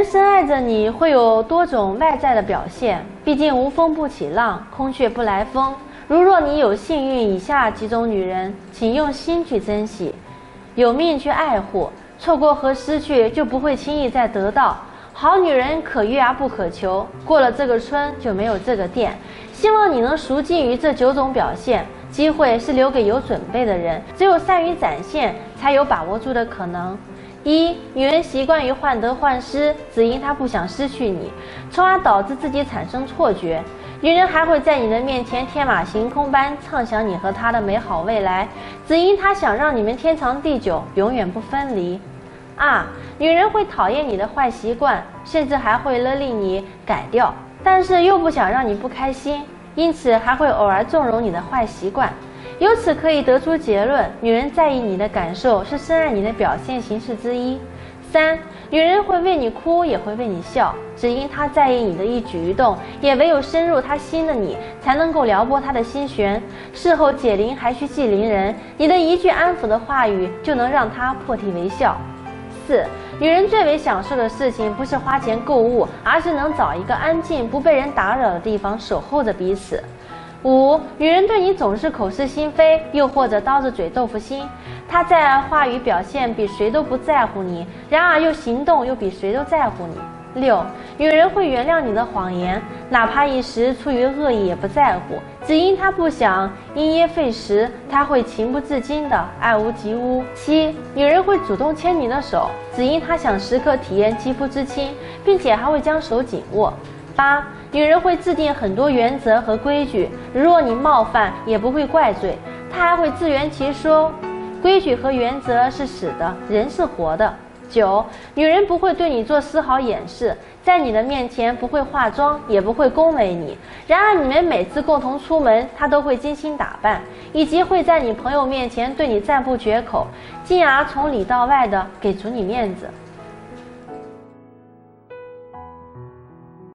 人深爱着你会有多种外在的表现，毕竟无风不起浪，空穴不来风。如若你有幸运以下几种女人，请用心去珍惜，有命去爱护，错过和失去就不会轻易再得到。好女人可遇而不可求，过了这个村就没有这个店。希望你能熟记于这9种表现。机会是留给有准备的人，只有善于展现，才有把握住的可能。1. 女人习惯于患得患失，只因她不想失去你，从而导致自己产生错觉。女人还会在你的面前天马行空般畅想你和她的美好未来，只因她想让你们天长地久，永远不分离。2. 女人会讨厌你的坏习惯，甚至还会勒令你改掉，但是又不想让你不开心，因此还会偶尔纵容你的坏习惯。由此可以得出结论，女人在意你的感受是深爱你的表现形式之一。3. 女人会为你哭，也会为你笑，只因她在意你的一举一动，也唯有深入她心的你，才能够撩拨她的心弦。事后解铃还须系铃人，你的一句安抚的话语，就能让她破涕为笑。4. 女人最为享受的事情不是花钱购物，而是能找一个安静不被人打扰的地方守候着彼此。5. 女人对你总是口是心非，又或者刀子嘴豆腐心。她在话语表现比谁都不在乎你，然而又行动又比谁都在乎你。6. 女人会原谅你的谎言，哪怕一时出于恶意也不在乎，只因她不想因噎废食，她会情不自禁的爱屋及乌。7. 女人会主动牵你的手，只因她想时刻体验肌肤之亲，并且还会将手紧握。8. 女人会制定很多原则和规矩，若你冒犯也不会怪罪，她还会自圆其说。规矩和原则是死的，人是活的。9. 女人不会对你做丝毫掩饰，在你的面前不会化妆，也不会恭维你，然而你们每次共同出门，她都会精心打扮，以及会在你朋友面前对你赞不绝口，进而从里到外的给足你面子。